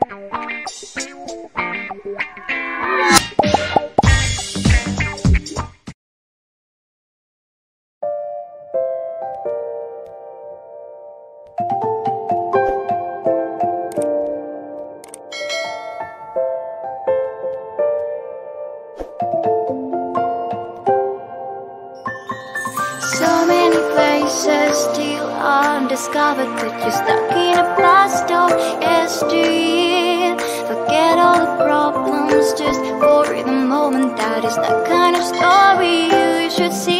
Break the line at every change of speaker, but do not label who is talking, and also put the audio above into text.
So many places still undiscovered, but you're stuck in a blast of SD. Forget all the problems just for the moment. That is the kind of story you should see.